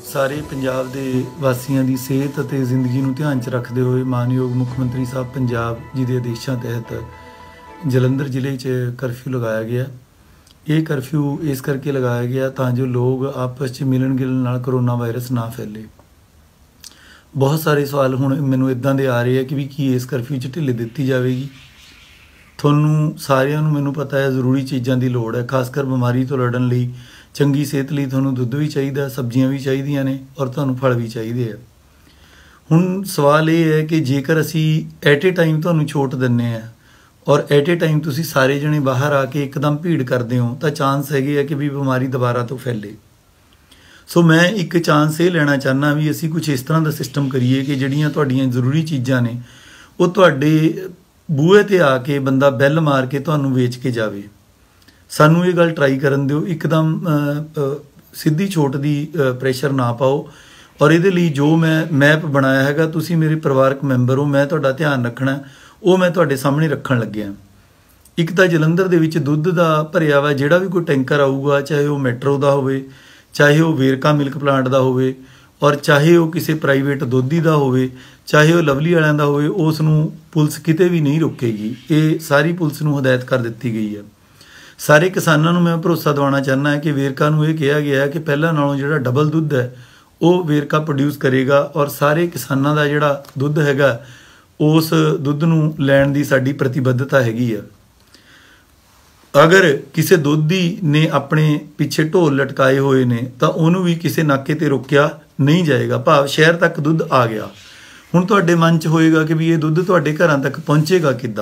ਸਾਰੇ ਪੰਜਾਬ ਦੇ ਵਾਸੀਆਂ ਦੀ ਸਿਹਤ ਅਤੇ ਜ਼ਿੰਦਗੀ ਨੂੰ ਧਿਆਨ 'ਚ ਰੱਖਦੇ ਹੋਏ ਮਾਨਯੋਗ ਮੁੱਖ ਮੰਤਰੀ ਸਾਹਿਬ ਪੰਜਾਬ ਜੀ ਦੇ ਆਦੇਸ਼ਾਂ ਤਹਿਤ ਜਲੰਧਰ ਜ਼ਿਲ੍ਹੇ 'ਚ ਕਰਫਿਊ ਲਗਾਇਆ ਗਿਆ। ਇਹ ਕਰਫਿਊ ਇਸ ਕਰਕੇ ਲਗਾਇਆ ਗਿਆ ਤਾਂ ਜੋ ਲੋਕ ਆਪਸ 'ਚ ਮਿਲਣ ਗਿਲਣ ਨਾਲ ਕਰੋਨਾ ਵਾਇਰਸ ਨਾ ਫੈਲੇ। ਬਹੁਤ ਸਾਰੇ ਸਵਾਲ ਹੁਣ ਮੈਨੂੰ ਇੱਦਾਂ ਦੇ ਆ ਰਹੇ ਆ ਕਿ ਵੀ ਕੀ ਇਸ ਕਰਫਿਊ 'ਚ ਢਿੱਲ ਦਿੱਤੀ ਜਾਵੇਗੀ। ਤੁਹਾਨੂੰ ਸਾਰਿਆਂ ਨੂੰ ਮੈਨੂੰ ਪਤਾ ਹੈ ਜ਼ਰੂਰੀ ਚੀਜ਼ਾਂ ਦੀ ਲੋੜ ਹੈ, ਖਾਸ ਕਰ ਬਿਮਾਰੀ ਤੋਂ ਲੜਨ ਲਈ, ਚੰਗੀ ਸਿਹਤ ਲਈ ਤੁਹਾਨੂੰ ਦੁੱਧ ਵੀ ਚਾਹੀਦਾ, ਸਬਜ਼ੀਆਂ ਵੀ ਚਾਹੀਦੀਆਂ ਨੇ ਔਰ ਤੁਹਾਨੂੰ ਫਲ ਵੀ ਚਾਹੀਦੇ ਆ। ਹੁਣ ਸਵਾਲ ਇਹ ਹੈ ਕਿ ਜੇਕਰ ਅਸੀਂ ਐਟ ਏ ਟਾਈਮ ਤੁਹਾਨੂੰ ਛੋਟ ਦਿੰਦੇ ਆ ਔਰ ਐਟ ਏ ਟਾਈਮ ਤੁਸੀਂ ਸਾਰੇ ਜਣੇ ਬਾਹਰ ਆ ਕੇ ਇੱਕਦਮ ਭੀੜ ਕਰਦੇ ਹੋ ਤਾਂ ਚਾਂਸ ਹੈਗੇ ਆ ਕਿ ਵੀ ਬਿਮਾਰੀ ਦੁਬਾਰਾ ਤੋਂ ਫੈਲੇ। ਸੋ ਮੈਂ ਇੱਕ ਚਾਂਸ ਇਹ ਲੈਣਾ ਚਾਹੁੰਦਾ ਵੀ ਅਸੀਂ ਕੁਝ ਇਸ ਤਰ੍ਹਾਂ ਦਾ ਸਿਸਟਮ ਕਰੀਏ ਕਿ ਜਿਹੜੀਆਂ ਤੁਹਾਡੀਆਂ ਜ਼ਰੂਰੀ ਚੀਜ਼ਾਂ ਨੇ ਉਹ ਤੁਹਾਡੇ ਬੂਹੇ 'ਤੇ ਆ ਕੇ ਬੰਦਾ ਬੈਲ ਮਾਰ ਕੇ ਤੁਹਾਨੂੰ ਵੇਚ ਕੇ ਜਾਵੇ। ਸਾਨੂੰ ਇਹ ਗੱਲ ਟਰਾਈ ਕਰਨ ਦਿਓ, ਇੱਕਦਮ ਸਿੱਧੀ ਛੋਟ ਦੀ ਪ੍ਰੈਸ਼ਰ ਨਾ ਪਾਓ। ਔਰ ਇਹਦੇ ਲਈ ਜੋ ਮੈਂ ਮੈਪ ਬਣਾਇਆ ਹੈਗਾ, ਤੁਸੀਂ ਮੇਰੇ ਪਰਿਵਾਰਕ ਮੈਂਬਰ ਹੋ, ਮੈਂ ਤੁਹਾਡਾ ਧਿਆਨ ਰੱਖਣਾ, ਉਹ ਮੈਂ ਤੁਹਾਡੇ ਸਾਹਮਣੇ ਰੱਖਣ ਲੱਗਿਆ। ਇੱਕ ਤਾਂ ਜਲੰਧਰ ਦੇ ਵਿੱਚ ਦੁੱਧ ਦਾ ਭਰਿਆ ਵਾ ਜਿਹੜਾ ਵੀ ਕੋਈ ਟੈਂਕਰ ਆਊਗਾ, ਚਾਹੇ ਉਹ ਮੈਟਰੋ ਦਾ ਹੋਵੇ, ਚਾਹੇ ਉਹ ਵੇਰਕਾ ਮਿਲਕ ਪਲਾਂਟ ਦਾ ਹੋਵੇ ਔਰ ਚਾਹੇ ਉਹ ਕਿਸੇ ਪ੍ਰਾਈਵੇਟ ਦੁੱਧੀ ਦਾ ਹੋਵੇ, ਚਾਹੇ ਉਹ ਲਵਲੀ ਵਾਲਿਆਂ ਦਾ ਹੋਵੇ, ਉਸ ਨੂੰ ਪੁਲਿਸ ਕਿਤੇ ਵੀ ਨਹੀਂ ਰੋਕੇਗੀ। ਇਹ ਸਾਰੀ ਪੁਲਿਸ ਨੂੰ ਹਦਾਇਤ ਕਰ ਦਿੱਤੀ ਗਈ ਹੈ। ਸਾਰੇ ਕਿਸਾਨਾਂ ਨੂੰ ਮੈਂ ਭਰੋਸਾ ਦਿਵਾਉਣਾ ਚਾਹੁੰਦਾ ਹਾਂ ਕਿ ਵੇਰਕਾ ਨੂੰ ਇਹ ਕਿਹਾ ਗਿਆ ਕਿ ਪਹਿਲਾਂ ਨਾਲੋਂ ਜਿਹੜਾ ਡਬਲ ਦੁੱਧ ਹੈ ਉਹ ਵੇਰਕਾ ਪ੍ਰੋਡਿਊਸ ਕਰੇਗਾ ਔਰ ਸਾਰੇ ਕਿਸਾਨਾਂ ਦਾ ਜਿਹੜਾ ਦੁੱਧ ਹੈਗਾ ਉਸ ਦੁੱਧ ਨੂੰ ਲੈਣ ਦੀ ਸਾਡੀ ਪ੍ਰਤੀਬੱਧਤਾ ਹੈਗੀ ਆ। ਅਗਰ ਕਿਸੇ ਦੁੱਧੀ ਨੇ ਆਪਣੇ ਪਿੱਛੇ ਢੋਲ ਲਟਕਾਏ ਹੋਏ ਨੇ ਤਾਂ ਉਹਨੂੰ ਵੀ ਕਿਸੇ ਨਾਕੇ 'ਤੇ ਰੋਕਿਆ ਨਹੀਂ ਜਾਏਗਾ, ਭਾਵ ਸ਼ਹਿਰ ਤੱਕ ਦੁੱਧ ਆ ਗਿਆ। ਹੁਣ ਤੁਹਾਡੇ ਮਨ 'ਚ ਹੋਏਗਾ ਕਿ ਵੀ ਇਹ ਦੁੱਧ ਤੁਹਾਡੇ ਘਰਾਂ ਤੱਕ ਪਹੁੰਚੇਗਾ ਕਿੱਦਾਂ।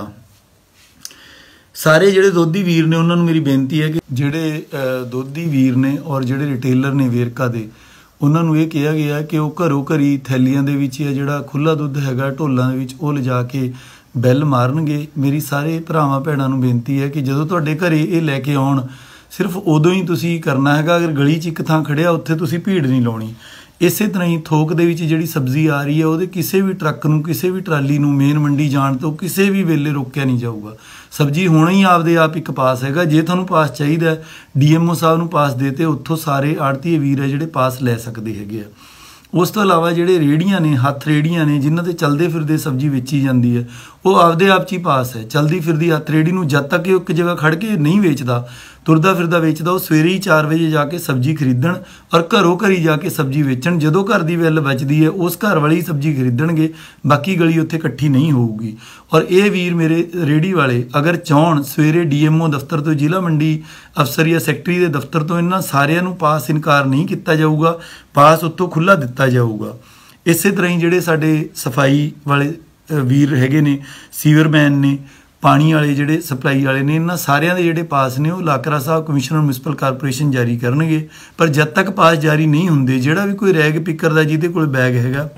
ਸਾਰੇ ਜਿਹੜੇ ਦੁੱਧੀ ਵੀਰ ਨੇ ਉਹਨਾਂ ਨੂੰ ਮੇਰੀ ਬੇਨਤੀ ਹੈ ਕਿ ਜਿਹੜੇ ਦੁੱਧੀ ਵੀਰ ਨੇ ਔਰ ਜਿਹੜੇ ਰਿਟੇਲਰ ਨੇ ਵੇਰਕਾ ਦੇ, ਉਹਨਾਂ ਨੂੰ ਇਹ ਕਿਹਾ ਗਿਆ ਕਿ ਉਹ ਘਰੋਂ ਘਰੀ ਥੈਲੀਆਂ ਦੇ ਵਿੱਚ ਜਾਂ ਜਿਹੜਾ ਖੁੱਲ੍ਹਾ ਦੁੱਧ ਹੈਗਾ ਢੋਲਾਂ ਦੇ ਵਿੱਚ ਉਹ ਲਿਜਾ ਕੇ ਬੈਲ ਮਾਰਨਗੇ। ਮੇਰੀ ਸਾਰੇ ਭਰਾਵਾਂ ਭੈਣਾਂ ਨੂੰ ਬੇਨਤੀ ਹੈ ਕਿ ਜਦੋਂ ਤੁਹਾਡੇ ਘਰੇ ਇਹ ਲੈ ਕੇ ਆਉਣ ਸਿਰਫ ਉਦੋਂ ਹੀ ਤੁਸੀਂ ਕਰਨਾ ਹੈਗਾ। ਅਗਰ ਗਲੀ 'ਚ ਇੱਕ ਥਾਂ ਖੜਿਆ ਉੱਥੇ ਤੁਸੀਂ ਭੀੜ ਨਹੀਂ ਲਾਉਣੀ। ਇਸੇ ਤਰ੍ਹਾਂ ਹੀ ਥੋਕ ਦੇ ਵਿੱਚ ਜਿਹੜੀ ਸਬਜ਼ੀ ਆ ਰਹੀ ਹੈ ਉਹਦੇ ਕਿਸੇ ਵੀ ਟਰੱਕ ਨੂੰ, ਕਿਸੇ ਵੀ ਟਰਾਲੀ ਨੂੰ ਮੇਨ ਮੰਡੀ ਜਾਣ ਤੋਂ ਕਿਸੇ ਵੀ ਵੇਲੇ ਰੋਕਿਆ ਨਹੀਂ ਜਾਊਗਾ। ਸਬਜ਼ੀ ਹੋਣਾ ਹੀ ਆਪਦੇ ਆਪ ਇੱਕ ਪਾਸ ਹੈਗਾ। ਜੇ ਤੁਹਾਨੂੰ ਪਾਸ ਚਾਹੀਦਾ DMO ਸਾਹਿਬ ਨੂੰ ਪਾਸ ਦੇ ਤੇ ਉੱਥੋਂ ਸਾਰੇ ਆੜ੍ਹਤੀਏ ਵੀਰ ਹੈ ਜਿਹੜੇ ਪਾਸ ਲੈ ਸਕਦੇ ਹੈਗੇ ਆ। ਉਸ ਤੋਂ ਇਲਾਵਾ ਜਿਹੜੇ ਰੇਹੜੀਆਂ ਨੇ, ਹੱਥ ਰੇਹੜੀਆਂ ਨੇ ਜਿਨ੍ਹਾਂ 'ਤੇ ਚਲਦੇ ਫਿਰਦੇ ਸਬਜ਼ੀ ਵੇਚੀ ਜਾਂਦੀ ਹੈ, ਉਹ ਆਪਦੇ ਆਪ 'ਚ ਹੀ ਪਾਸ ਹੈ। ਚਲਦੀ ਫਿਰਦੀ ਹੱਥ ਰੇਹੜੀ ਨੂੰ ਜਦ ਤੱਕ ਇੱਕ ਜਗ੍ਹਾ ਖੜ੍ਹ ਕੇ ਨਹੀਂ ਵੇਚਦਾ, ਤੁਰਦਾ ਫਿਰਦਾ ਵੇਚਦਾ, ਉਹ ਸਵੇਰੇ ਹੀ 4 ਵਜੇ ਜਾ ਕੇ ਸਬਜ਼ੀ ਖਰੀਦਣ ਔਰ ਘਰੋਂ ਘਰੀ ਜਾ ਕੇ ਸਬਜ਼ੀ ਵੇਚਣ। ਜਦੋਂ ਘਰ ਦੀ ਬਿੱਲ ਬਚਦੀ ਹੈ ਉਸ ਘਰ ਵਾਲੀ ਸਬਜ਼ੀ ਖਰੀਦਣਗੇ, ਬਾਕੀ ਗਲੀ ਉੱਥੇ ਇਕੱਠੀ ਨਹੀਂ ਹੋਊਗੀ। ਔਰ ਇਹ ਵੀਰ ਮੇਰੇ ਰੇਹੜੀ ਵਾਲੇ ਅਗਰ ਚਾਹਣ ਸਵੇਰੇ DMO ਦਫ਼ਤਰ ਤੋਂ, ਜ਼ਿਲ੍ਹਾ ਮੰਡੀ ਅਫਸਰ ਜਾਂ ਸੈਕਟਰੀ ਦੇ ਦਫ਼ਤਰ ਤੋਂ ਇਹਨਾਂ ਸਾਰਿਆਂ ਨੂੰ ਪਾਸ ਇਨਕਾਰ ਨਹੀਂ ਕੀਤਾ ਜਾਊਗਾ, ਪਾਸ ਉੱਥੋਂ ਖੁੱਲ੍ਹਾ ਦਿੱਤਾ ਜਾਊਗਾ। ਇਸੇ ਤਰ੍ਹਾਂ ਹੀ ਜਿਹੜੇ ਸਾਡੇ ਸਫਾਈ ਵਾਲੇ ਵੀਰ ਹੈਗੇ ਨੇ, ਸੀਵਰਮੈਨ ਨੇ, ਪਾਣੀ ਵਾਲੇ ਜਿਹੜੇ ਸਪਲਾਈ ਵਾਲੇ ਨੇ, ਇਹਨਾਂ ਸਾਰਿਆਂ ਦੇ ਜਿਹੜੇ ਪਾਸ ਨੇ ਉਹ Lakra Sahib commissioner municipal corporation ਜਾਰੀ ਕਰਨਗੇ। ਪਰ ਜਦ ਤੱਕ ਪਾਸ ਜਾਰੀ ਨਹੀਂ ਹੁੰਦੇ, ਜਿਹੜਾ ਵੀ ਕੋਈ ਰੈਗ ਪਿੱਕਰ ਦਾ ਜਿਹਦੇ ਕੋਲ ਬੈਗ ਹੈਗਾ,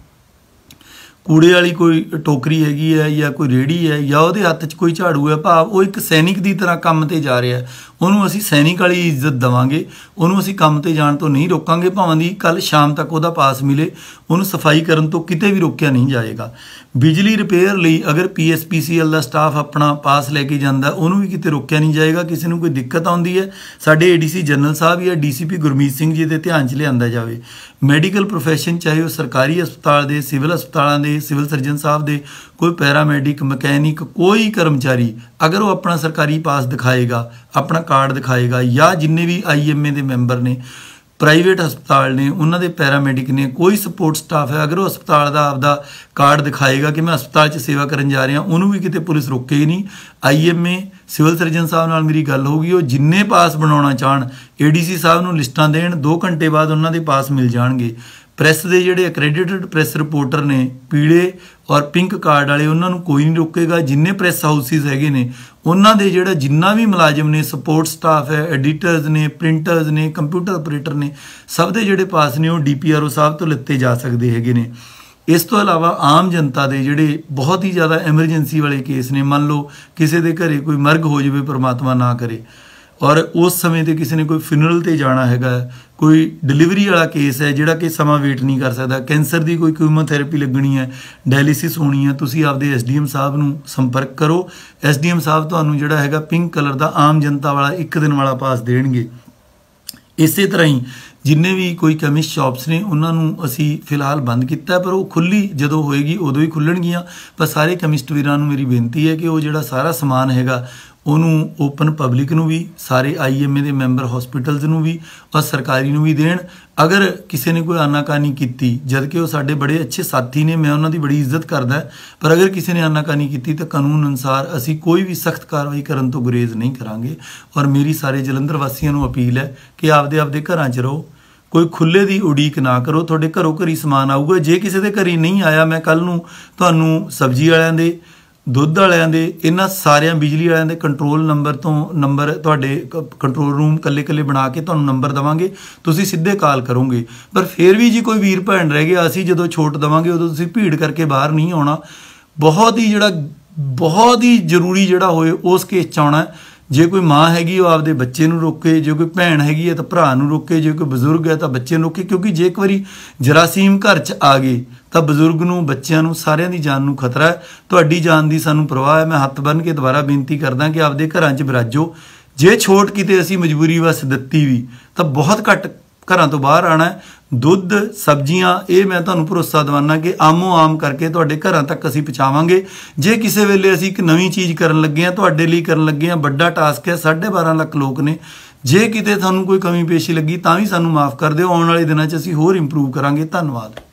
ਕੂੜੇ ਵਾਲੀ ਕੋਈ ਟੋਕਰੀ ਹੈਗੀ ਹੈ ਜਾਂ ਕੋਈ ਰੇਹੜੀ ਹੈ ਜਾਂ ਉਹਦੇ ਹੱਥ 'ਚ ਕੋਈ ਝਾੜੂ ਹੈ, ਭਾਵ ਉਹ ਇੱਕ ਸੈਨਿਕ ਦੀ ਤਰ੍ਹਾਂ ਕੰਮ 'ਤੇ ਜਾ ਰਿਹਾ, ਉਹਨੂੰ ਅਸੀਂ ਸੈਨਿਕ ਵਾਲੀ ਇੱਜ਼ਤ ਦੇਵਾਂਗੇ। ਉਹਨੂੰ ਅਸੀਂ ਕੰਮ 'ਤੇ ਜਾਣ ਤੋਂ ਨਹੀਂ ਰੋਕਾਂਗੇ, ਭਾਵੇਂ ਦੀ ਕੱਲ੍ਹ ਸ਼ਾਮ ਤੱਕ ਉਹਦਾ ਪਾਸ ਮਿਲੇ, ਉਹਨੂੰ ਸਫਾਈ ਕਰਨ ਤੋਂ ਕਿਤੇ ਵੀ ਰੋਕਿਆ ਨਹੀਂ ਜਾਏਗਾ। ਬਿਜਲੀ ਰਿਪੇਅਰ ਲਈ ਅਗਰ PSPCL ਦਾ ਸਟਾਫ ਆਪਣਾ ਪਾਸ ਲੈ ਕੇ ਜਾਂਦਾ, ਉਹਨੂੰ ਵੀ ਕਿਤੇ ਰੋਕਿਆ ਨਹੀਂ ਜਾਏਗਾ। ਕਿਸੇ ਨੂੰ ਕੋਈ ਦਿੱਕਤ ਆਉਂਦੀ ਹੈ, ਸਾਡੇ ADC ਜਨਰਲ ਸਾਹਿਬ ਜਾਂ DCP ਗੁਰਮੀਤ ਸਿੰਘ ਜੀ ਦੇ ਧਿਆਨ 'ਚ ਲਿਆਂਦਾ ਜਾਵੇ। ਮੈਡੀਕਲ ਪ੍ਰੋਫੈਸ਼ਨ, ਚਾਹੇ ਉਹ ਸਰਕਾਰੀ ਹਸਪਤਾਲ ਦੇ, ਸਿਵਲ ਹਸਪਤਾਲਾਂ ਦੇ, ਸਿਵਲ ਸਰਜਨ ਸਾਹਿਬ ਦੇ, ਕੋਈ ਪੈਰਾਮੈਡਿਕ, ਮਕੈਨਿਕ, ਕੋਈ ਕਰਮਚਾਰੀ ਅਗਰ ਉਹ ਆਪਣਾ ਸਰਕਾਰੀ ਪਾਸ ਦਿਖਾਏਗਾ, ਆਪਣਾ ਕਾਰਡ ਦਿਖਾਏਗਾ, ਜਾਂ ਜਿੰਨੇ ਵੀ IMA ਦੇ ਮੈਂਬਰ ਨੇ, ਪ੍ਰਾਈਵੇਟ ਹਸਪਤਾਲ ਨੇ, ਉਹਨਾਂ ਦੇ ਪੈਰਾਮੈਡਿਕ ਨੇ, ਕੋਈ ਸਪੋਰਟ ਸਟਾਫ ਹੈ, ਅਗਰ ਉਹ ਹਸਪਤਾਲ ਦਾ ਆਪਦਾ ਕਾਰਡ ਦਿਖਾਏਗਾ ਕਿ ਮੈਂ ਹਸਪਤਾਲ 'ਚ ਸੇਵਾ ਕਰਨ ਜਾ ਰਿਹਾ, ਉਹਨੂੰ ਵੀ ਕਿਤੇ ਪੁਲਿਸ ਰੋਕੇਗੀ ਨਹੀਂ। IMA ਸਿਵਲ ਸਰਜਨ ਸਾਹਿਬ ਨਾਲ ਮੇਰੀ ਗੱਲ ਹੋਊਗੀ, ਉਹ ਜਿੰਨੇ ਪਾਸ ਬਣਾਉਣਾ ਚਾਹਣ ADC ਸਾਹਿਬ ਨੂੰ ਲਿਸਟਾਂ ਦੇਣ, 2 ਘੰਟੇ ਬਾਅਦ ਉਹਨਾਂ ਦੇ ਪਾਸ ਮਿਲ ਜਾਣਗੇ। ਪ੍ਰੈਸ ਦੇ ਜਿਹੜੇ ਅਕ੍ਰੈਡਿਟਡ ਪ੍ਰੈਸ ਰਿਪੋਰਟਰ ਨੇ, ਪੀਲੇ ਔਰ ਪਿੰਕ ਕਾਰਡ ਵਾਲੇ, ਉਹਨਾਂ ਨੂੰ ਕੋਈ ਨਹੀਂ ਰੋਕੇਗਾ। ਜਿੰਨੇ ਪ੍ਰੈਸ ਹਾਊਸਿਸ ਹੈਗੇ ਨੇ ਉਹਨਾਂ ਦੇ ਜਿਹੜਾ ਜਿੰਨਾ ਵੀ ਮੁਲਾਜ਼ਮ ਨੇ, ਸਪੋਰਟ ਸਟਾਫ ਹੈ, ਐਡੀਟਰਸ ਨੇ, ਪ੍ਰਿੰਟਰਸ ਨੇ, ਕੰਪਿਊਟਰ ਆਪਰੇਟਰ ਨੇ, ਸਭ ਦੇ ਜਿਹੜੇ ਪਾਸ ਨੇ ਉਹ DPRO ਸਾਹਿਬ ਤੋਂ ਲਿੱਤੇ ਜਾ ਸਕਦੇ ਹੈਗੇ ਨੇ। ਇਸ ਤੋਂ ਇਲਾਵਾ ਆਮ ਜਨਤਾ ਦੇ ਜਿਹੜੇ ਬਹੁਤ ਹੀ ਜ਼ਿਆਦਾ ਐਮਰਜੈਂਸੀ ਵਾਲੇ ਕੇਸ ਨੇ, ਮੰਨ ਲਓ ਕਿਸੇ ਦੇ ਘਰੇ ਕੋਈ ਮਰਗ ਹੋ ਜਾਵੇ, ਪਰਮਾਤਮਾ ਨਾ ਕਰੇ, ਔਰ ਉਸ ਸਮੇਂ 'ਤੇ ਕਿਸੇ ਨੇ ਕੋਈ ਫਿਨਰਲ 'ਤੇ ਜਾਣਾ ਹੈਗਾ, ਕੋਈ ਡਿਲੀਵਰੀ ਵਾਲਾ ਕੇਸ ਹੈ ਜਿਹੜਾ ਕਿ ਸਮਾਂ ਵੇਟ ਨਹੀਂ ਕਰ ਸਕਦਾ, ਕੈਂਸਰ ਦੀ ਕੋਈ ਕੀਮੋਥੈਰੇਪੀ ਲੱਗਣੀ ਹੈ, ਡਾਇਲਿਸਿਸ ਹੋਣੀ ਹੈ, ਤੁਸੀਂ ਆਪਦੇ SDM ਸਾਹਿਬ ਨੂੰ ਸੰਪਰਕ ਕਰੋ। SDM ਸਾਹਿਬ ਤੁਹਾਨੂੰ ਜਿਹੜਾ ਹੈਗਾ ਪਿੰਕ ਕਲਰ ਦਾ ਆਮ ਜਨਤਾ ਵਾਲਾ 1 ਦਿਨ ਵਾਲਾ ਪਾਸ ਦੇਣਗੇ। ਇਸੇ ਤਰ੍ਹਾਂ ਹੀ ਜਿੰਨੇ ਵੀ ਕੋਈ ਕੈਮਿਸਟ ਸ਼ਾਪਸ ਨੇ ਉਹਨਾਂ ਨੂੰ ਅਸੀਂ ਫਿਲਹਾਲ ਬੰਦ ਕੀਤਾ, ਪਰ ਉਹ ਖੁੱਲੀ ਜਦੋਂ ਹੋਏਗੀ ਉਦੋਂ ਹੀ ਖੁੱਲਣਗੀਆਂ। ਪਰ ਸਾਰੇ ਕੈਮਿਸਟ ਵੀਰਾਂ ਨੂੰ ਮੇਰੀ ਬੇਨਤੀ ਹੈ ਕਿ ਉਹ ਜਿਹੜਾ ਸਾਰਾ ਸਮਾਨ ਹੈਗਾ ਉਹਨੂੰ ਓਪਨ ਪਬਲਿਕ ਨੂੰ ਵੀ, ਸਾਰੇ IMA ਦੇ ਮੈਂਬਰ ਹਸਪੀਟਲਸ ਨੂੰ ਵੀ ਔਰ ਸਰਕਾਰੀ ਨੂੰ ਵੀ ਦੇਣ। ਅਗਰ ਕਿਸੇ ਨੇ ਕੋਈ ਆਨਾਕਾਨੀ ਕੀਤੀ, ਜਦ ਕਿ ਉਹ ਸਾਡੇ ਬੜੇ ਅੱਛੇ ਸਾਥੀ ਨੇ, ਮੈਂ ਉਹਨਾਂ ਦੀ ਬੜੀ ਇੱਜ਼ਤ ਕਰਦਾ, ਪਰ ਅਗਰ ਕਿਸੇ ਨੇ ਆਨਾਕਾਨੀ ਕੀਤੀ ਤਾਂ ਕਾਨੂੰਨ ਅਨੁਸਾਰ ਅਸੀਂ ਕੋਈ ਵੀ ਸਖਤ ਕਾਰਵਾਈ ਕਰਨ ਤੋਂ ਗੁਰੇਜ਼ ਨਹੀਂ ਕਰਾਂਗੇ। ਔਰ ਮੇਰੀ ਸਾਰੇ ਜਲੰਧਰ ਵਾਸੀਆਂ ਨੂੰ ਅਪੀਲ ਹੈ ਕਿ ਆਪਦੇ ਘਰਾਂ 'ਚ ਰਹੋ, ਕੋਈ ਖੁੱਲੇ ਦੀ ਉਡੀਕ ਨਾ ਕਰੋ। ਤੁਹਾਡੇ ਘਰੋਂ ਘਰੀ ਸਮਾਨ ਆਊਗਾ। ਜੇ ਕਿਸੇ ਦੇ ਘਰੀ ਨਹੀਂ ਆਇਆ, ਮੈਂ ਕੱਲ ਨੂੰ ਤੁਹਾਨੂੰ ਸਬਜ਼ੀ ਵਾਲਿਆਂ ਦੇ, ਦੁੱਧ ਵਾਲਿਆਂ ਦੇ, ਇਹਨਾਂ ਸਾਰਿਆਂ ਬਿਜਲੀ ਵਾਲਿਆਂ ਦੇ ਕੰਟਰੋਲ ਨੰਬਰ ਤੋਂ ਨੰਬਰ ਤੁਹਾਡੇ ਕੰਟਰੋਲ ਰੂਮ ਕੱਲੇ ਬਣਾ ਕੇ ਤੁਹਾਨੂੰ ਨੰਬਰ ਦੇਵਾਂਗੇ, ਤੁਸੀਂ ਸਿੱਧੇ ਕਾਲ ਕਰੋਗੇ। ਪਰ ਫਿਰ ਵੀ ਜੀ ਕੋਈ ਵੀਰ ਭੈਣ ਰਹਿ ਗਿਆ, ਅਸੀਂ ਜਦੋਂ ਛੋਟ ਦੇਵਾਂਗੇ ਉਦੋਂ ਤੁਸੀਂ ਭੀੜ ਕਰਕੇ ਬਾਹਰ ਨਹੀਂ ਆਉਣਾ। ਬਹੁਤ ਹੀ ਜ਼ਰੂਰੀ ਜਿਹੜਾ ਹੋਏ ਉਸ ਕੇਸ 'ਚ ਆਉਣਾ। ਜੇ ਕੋਈ ਮਾਂ ਹੈਗੀ ਉਹ ਆਪਦੇ ਬੱਚੇ ਨੂੰ ਰੋਕੇ, ਜੇ ਕੋਈ ਭੈਣ ਹੈਗੀ ਹੈ ਤਾਂ ਭਰਾ ਨੂੰ ਰੋਕੇ, ਜੇ ਕੋਈ ਬਜ਼ੁਰਗ ਹੈ ਤਾਂ ਬੱਚੇ ਨੂੰ ਰੋਕੇ, ਕਿਉਂਕਿ ਜੇ ਇੱਕ ਵਾਰੀ ਜਰਾਸੀਮ ਘਰ 'ਚ ਆ ਗਏ ਤਾਂ ਬਜ਼ੁਰਗ ਨੂੰ, ਬੱਚਿਆਂ ਨੂੰ, ਸਾਰਿਆਂ ਦੀ ਜਾਨ ਨੂੰ ਖਤਰਾ ਹੈ। ਤੁਹਾਡੀ ਜਾਨ ਦੀ ਸਾਨੂੰ ਪਰਵਾਹ ਹੈ। ਮੈਂ ਹੱਥ ਬੰਨ੍ਹ ਕੇ ਦੁਬਾਰਾ ਬੇਨਤੀ ਕਰਦਾ ਕਿ ਆਪਦੇ ਘਰਾਂ 'ਚ ਬਿਰਾਜੋ। ਜੇ ਛੋਟ ਕਿਤੇ ਅਸੀਂ ਮਜਬੂਰੀ ਵਸ ਦਿੱਤੀ ਵੀ ਤਾਂ ਬਹੁਤ ਘੱਟ ਘਰਾਂ ਤੋਂ ਬਾਹਰ ਆਉਣਾ। ਦੁੱਧ, ਸਬਜ਼ੀਆਂ, ਇਹ ਮੈਂ ਤੁਹਾਨੂੰ ਭਰੋਸਾ ਦਿਵਾਨਾ ਕਿ ਆਮੋ ਆਮ ਕਰਕੇ ਤੁਹਾਡੇ ਘਰਾਂ ਤੱਕ ਅਸੀਂ ਪਹੁੰਚਾਵਾਂਗੇ। ਜੇ ਕਿਸੇ ਵੇਲੇ ਅਸੀਂ ਇੱਕ ਨਵੀਂ ਚੀਜ਼ ਕਰਨ ਲੱਗੇ ਹਾਂ, ਤੁਹਾਡੇ ਲਈ ਕਰਨ ਲੱਗੇ ਹਾਂ, ਵੱਡਾ ਟਾਸਕ ਹੈ, 12.5 ਲੱਖ ਲੋਕ ਨੇ। ਜੇ ਕਿਤੇ ਤੁਹਾਨੂੰ ਕੋਈ ਕਮੀ ਪੇਸ਼ੀ ਲੱਗੀ ਤਾਂ ਵੀ ਸਾਨੂੰ ਮਾਫ ਕਰ ਦਿਓ। ਆਉਣ ਵਾਲੇ ਦਿਨਾਂ 'ਚ ਅਸੀਂ ਹੋਰ ਇੰਪਰੂਵ ਕਰਾਂਗੇ। ਧੰਨਵਾਦ।